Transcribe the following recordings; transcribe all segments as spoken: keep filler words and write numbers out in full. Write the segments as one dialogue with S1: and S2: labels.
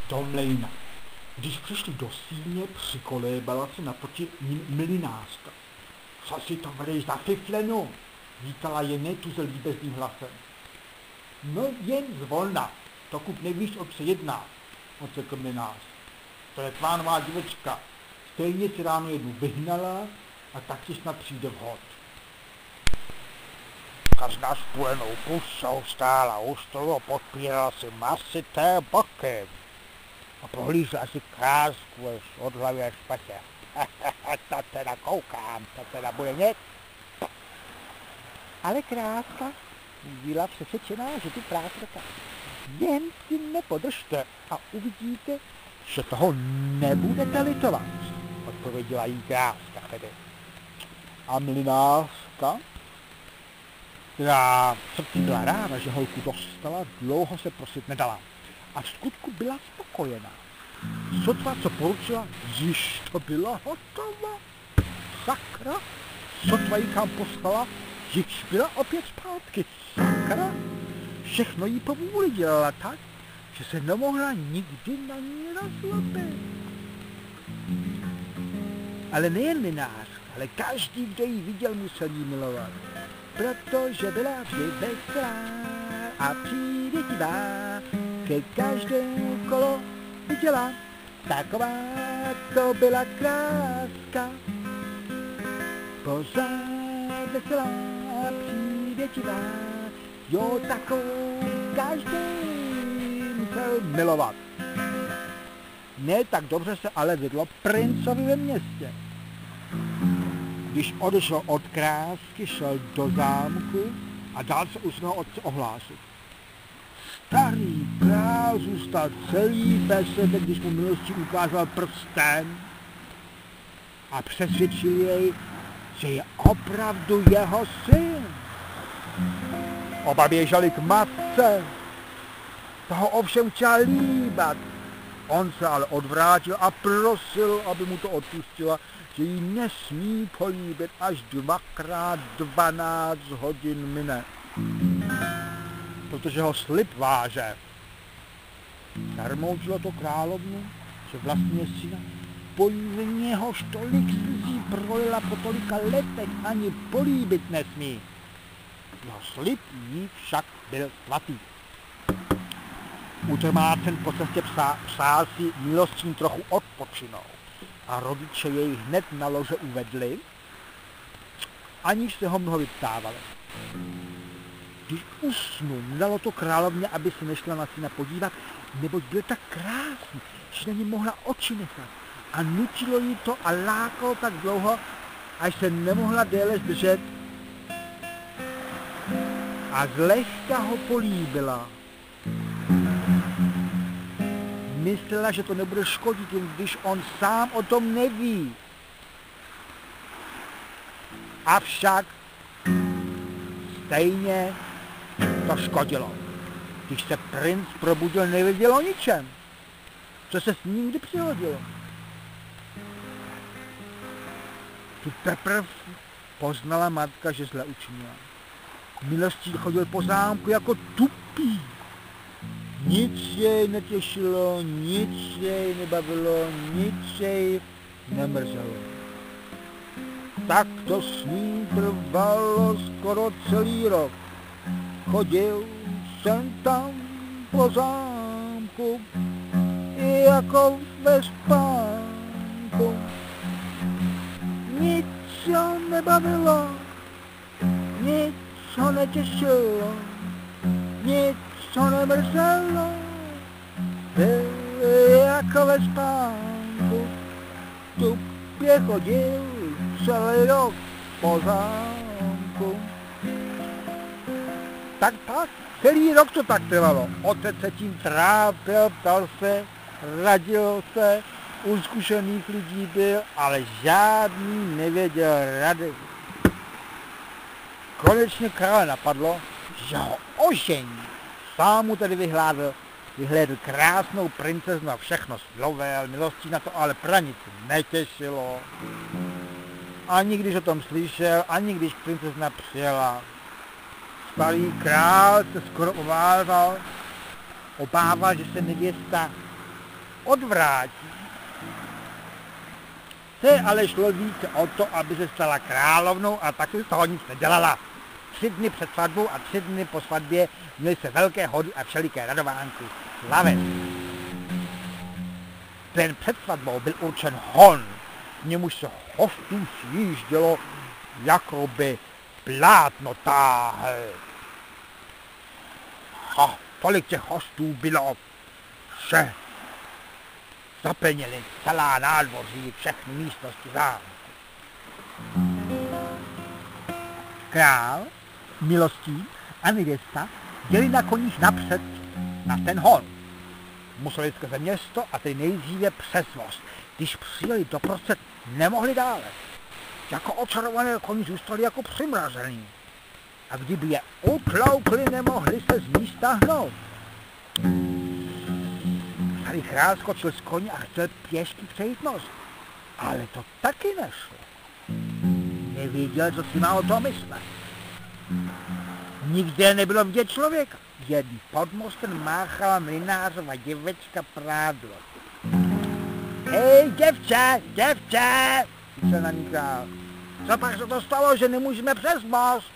S1: do mlejna. Když přišli do síně, přikolébala se naproti ním mlynářka. Co si to vedeš za fiflenu? Říkala jen tuze líbezným hlasem. No jen zvolna, dokud nevíš, o co se jedná, odřekl mlynář. To je tvá nová děvečka. Stejně si ráno jednu vyhnala a tak ti snad přijde vhod.
S2: Kazna spojenou pusou stála u stolu a podpírala si masité bokem. A prohlížela si krásku až od hlavy až patě. To teda koukám, to teda bude nic. Ale kráska byla přesvědčená, že ty práskata jen si nepodržte a uvidíte, že toho nebudete litovat, odpověděla jí kráska tedy. A mlynářka, která srdci byla ráda, že holku dostala, dlouho se prosit nedala. A v skutku byla spokojená. Sotva, co poručila, již to byla hotová. Sakra, sotva jí kam poslala, již byla opět zpátky. Sakra, všechno jí po vůli dělala tak, že se nemohla nikdy na ní rozlobit. Ale nejen mlynář, ale každý, kdo ji viděl, musel jí milovat. Protože byla vždy veselá a přívětivá, ke každému kolo viděla, taková to byla kráska. Pořád veselá a přívětivá, jo, takovou každý musel milovat. Ne tak dobře se ale vedlo princovi ve městě. Když odešel od krásky, šel do zámku a dal se u svého otce ohlásit. Starý král zůstal celý bez sebe, když mu milosti ukázal prstem a přesvědčil jej, že je opravdu jeho syn. Oba běželi k matce, toho ovšem chtěla líbat. On se ale odvrátil a prosil, aby mu to odpustila, že ji nesmí políbit až dvakrát dvanáct hodin mine. Protože ho slib váže. Zarmoutilo to královnu, že vlastně syna, podle něhož tolik slzí prolila po tolika letech, ani políbit nesmí. Jeho slib jí však byl svatý. Utrmácen po cestě psá, přál si milostím trochu odpočinout a rodiče jej hned na lože uvedli, aniž se ho mnoho vyptávali. Když usnul, dalo to královně, aby se nešla na syna podívat, neboť byl tak krásný, že na ně mohla oči nechat. A nutilo jí to a lákalo tak dlouho, až se nemohla déle zdržet. A zlehka ho políbila. Myslela, že to nebude škodit, jen když on sám o tom neví. Avšak stejně to škodilo. Když se princ probudil, nevěděl o ničem. Co se s ním kdy přihodilo. Tu teprv poznala matka, že zle učinila. Milostí chodil po zámku jako tupý. Nic jej netěšilo, nic jej nebavilo, nic jej nemrzelo. Tak to s ním trvalo skoro celý rok. Chodil jsem tam po zámku, jako ve spánku. Nic ho nebavilo, nic ho netěšilo, nic ho nemrzelo, jako ve spánku. Tupě chodil celý rok po zámku. Tak tak, celý rok to tak trvalo. Otec se tím trápil, ptal se, radil se, u zkušených lidí byl, ale žádný nevěděl rady. Konečně krále napadlo, že ho ožení. Sám mu tedy vyhlédl, vyhlédl krásnou princeznu a všechno slovel, milostí na to ale pra nic netěšilo. Ani když o tom slyšel, ani když princezna přijela. Starý král se skoro ovázal, obával, že se nevěsta odvrátí. Se ale šlo více o to, aby se stala královnou a taky z toho nic nedělala. Tři dny před svatbou a tři dny po svatbě měly se velké hody a všeliké radovánky. Slavec. Den před svatbou byl určen hon, v němuž se hostů sjíždělo, jakoby plátno táhl. Ha, tolik těch hostů bylo, že zaplnili celá nádvoří, všechny místnosti zámku. Král, milostí a nevěsta jeli na koních napřed na ten hon. Museli skrze město a tedy nejdříve přes most. Když přijeli doprostřed, nemohli dále. Jako očarované koní zůstali jako přimražený. A kdyby je utloukli, nemohli se z místa hnout. Starý král skočil z koně a chtěl pěšky přejít most. Ale to taky nešlo. Nevěděl, co si má o tom myslet. Nikde nebylo vidět člověka. Jen pod mostem máchala mlynářova děvečka prádlo. Hej, děvče, děvče, se na ní král. Co pak se to stalo, že nemůžeme přes most?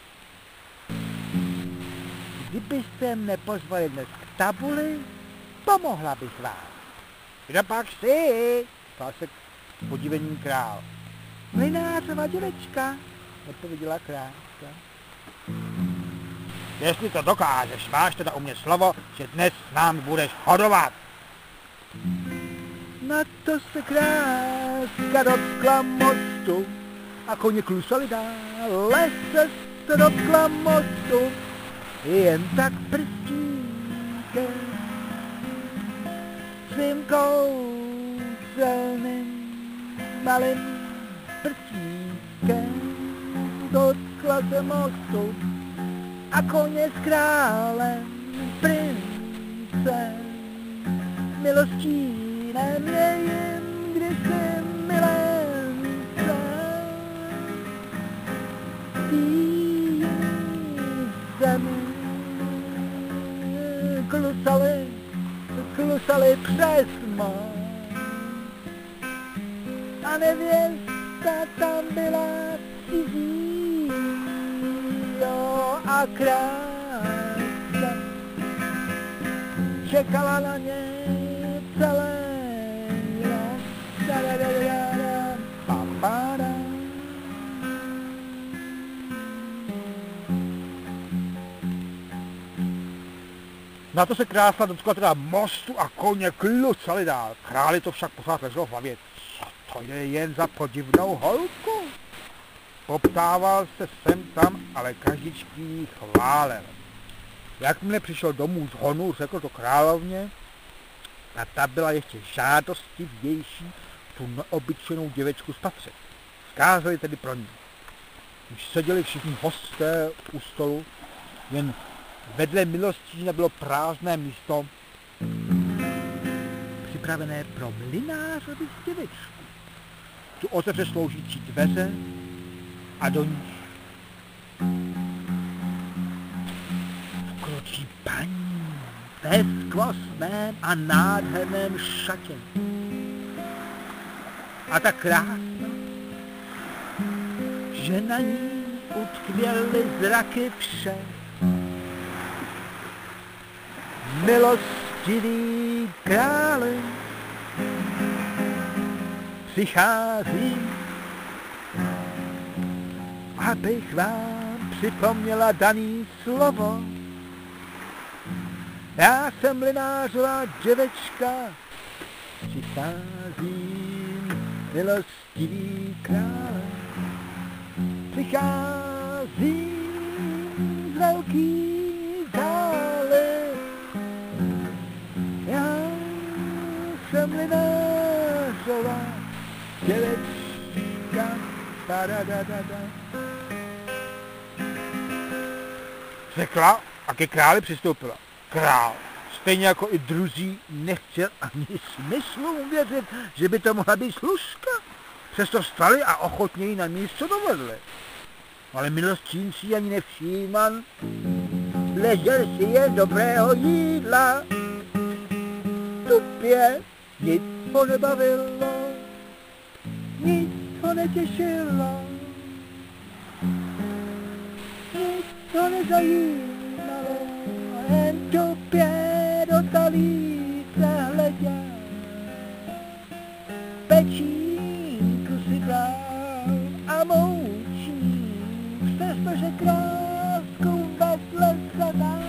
S2: Kdybyste mne pozvali dnes k tabuli, pomohla bych vám. Kdo pak jsi? Ptal se podivený král. Mlynářova děvečka, odpověděla kráska. Jestli to dokážeš, máš teda u mě slovo, že dnes s námi budeš hodovat. Na to se kráska dotkla mostu a koně klusali dál. Lese se dotkla mostu, jen tak prstíkem svým kouzelným malým prstíkem dotkla se mostu a koně s králem, princem, milostí nemějím, kdy se milence tý zemi klusali, klusali přes most. A nevěsta tam byla cizí, jo, a kráska čekala na ně celé rok. Na to se krása dotkla teda mostu a koně klusali dál. Králi to však pořád leželo v hlavě. Co to je jen za podivnou holku? Poptával se sem tam, ale každičký jí chválil. Jakmile přišel domů z honu, řekl to královně, a ta byla ještě žádostivější tu neobyčejnou děvečku spatřit. Zkázali tedy pro ní. Když seděli všichni hosté u stolu, jen vedle milostí nebylo prázdné místo, připravené pro mlynářovi děvečku. Tu otevře sloužící dveře a do nich vkročí paní ve skvostném a nádherném šatě. A tak krásná, že na ní utkvěly zraky všech. Milostivý králi, přichází, abych vám připomněla daný slovo. Já jsem mlynářová děvečka, přicházím, milostivý králi, přicházím z velký dále. Já jsem mlynářová děvečka, da-da-da-da-da. Řekla a ke králi přistoupila. Král, stejně jako i druzí, nechtěl ani smyslu uvěřit, že by to mohla být služka. Přesto vstali a ochotně ji na místo dovedli. Ale milostínci ani nevšímal, ležel si jen dobrého jídla. Tupě Nic ho nebavilo, nic ho netěšilo, nic ho nezajímalo, jen tupě do talíře hleděl. Pečínku si bral a moučník, přestože krásku vedle zadal.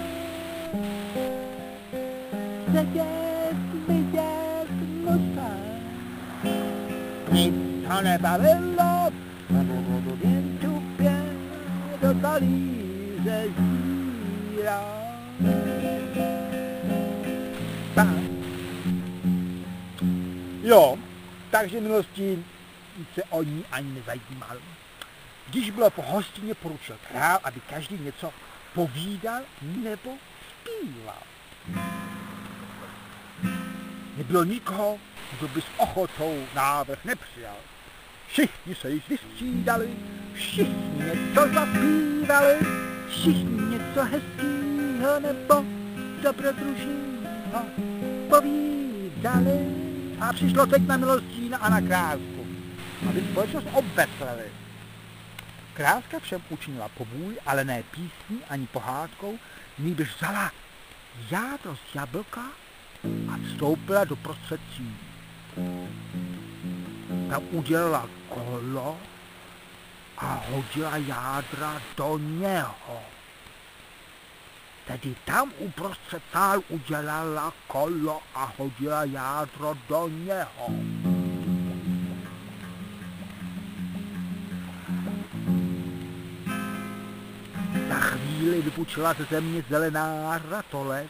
S2: Sedět, vidět musel, nic ho nebavilo, jen tupě do talíře zíral. Jo, takže milostí se o ní ani nezajímal. Když bylo po hostině, poručil král, aby každý něco povídal nebo zpíval. Nebylo nikoho, kdo by s ochotou návrh nepřijal. Všichni se již vystřídali, všichni něco zapívali, všichni něco hezkýho nebo dobrodružného povídali. A přišlo teď na Milostína a na Krásku, aby společnost obveselili. Kráska všem učinila pobůj, ale ne písní ani pohádkou, nýbrž vzala jádro z jablka a vstoupila do prostřed třídy. Tam udělala kolo a hodila jádra do něho. Tedy tam uprostřed sálu udělala kolo a hodila jádro do něho. Za chvíli vypučila ze země zelená ratolest.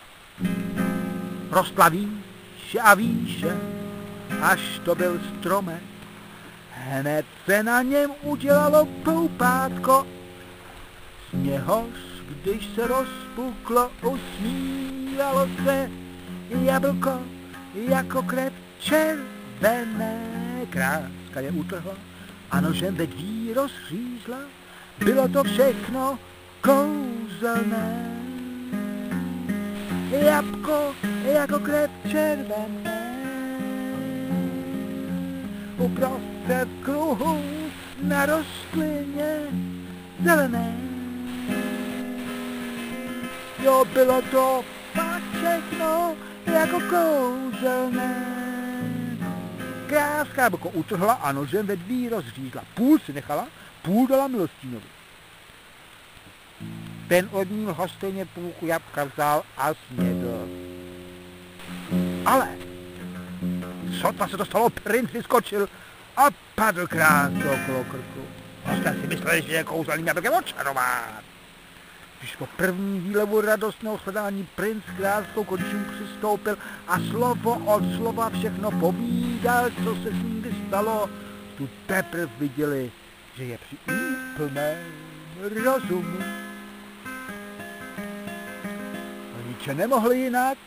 S2: Rostla výše a výše, až to byl stromek. Hned se na něm udělalo poupátko, z něhož když se rozpuklo, usmívalo se jablko jako krev červené. Kráska je utrhla a nožem ve dví rozřízla, bylo to všechno kouzelné. Jabko jako krev červené, uprostřed kruhu na rostlině zelené. Jo, bylo to fakt všechno jako kouzelné. Kráska jablko utrhla a nožem ve dví rozřízla. Půl si nechala, půl dala Milostínovi. Ten od ní lhostejně půlku jabka vzal a snědl. Ale sotva se to stalo, princ vyskočil a padl Krásce okolo krku. Hosté si mysleli, že je kouzelným jablkem očarován. Když po první výlevu radostného shledání princ s Kráskou k očím přistoupil a slovo od slova všechno povídal, co se s ním stalo, tu teprve viděli, že je při úplném rozumu. Rodiče nemohli jinak,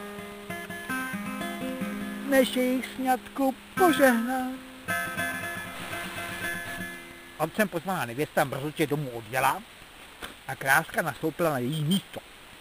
S2: než jejich sňatku požehnat. Otcem pozvaná nevěsta brzotě domů odjela a Kráska nastoupila na její místo.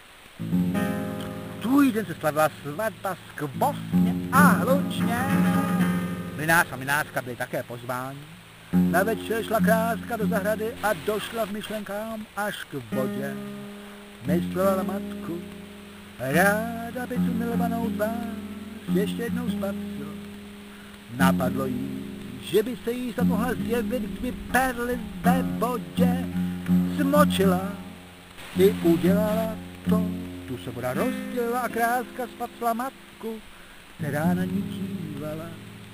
S2: Druhý den se slavila svatba skvostně a hlučně. Mlynář a mlynářka byli také pozváni. Na večer šla Kráska do zahrady a došla v myšlenkám až k vodě. Myslela na matku, ráda by tu milovanou tvář ještě jednou spatřila. Napadlo jí, že by se jí mohla zjevit, kdyby perly ve vodě zmočila. I udělala to, tu se voda rozdělila a Kráska spatřila matku, která na ní dívala.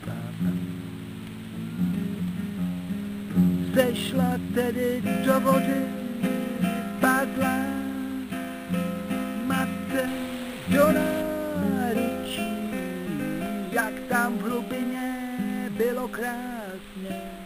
S2: Zešla tedy do vody, padla matce do náručí, jak tam v hlubině bylo krásně.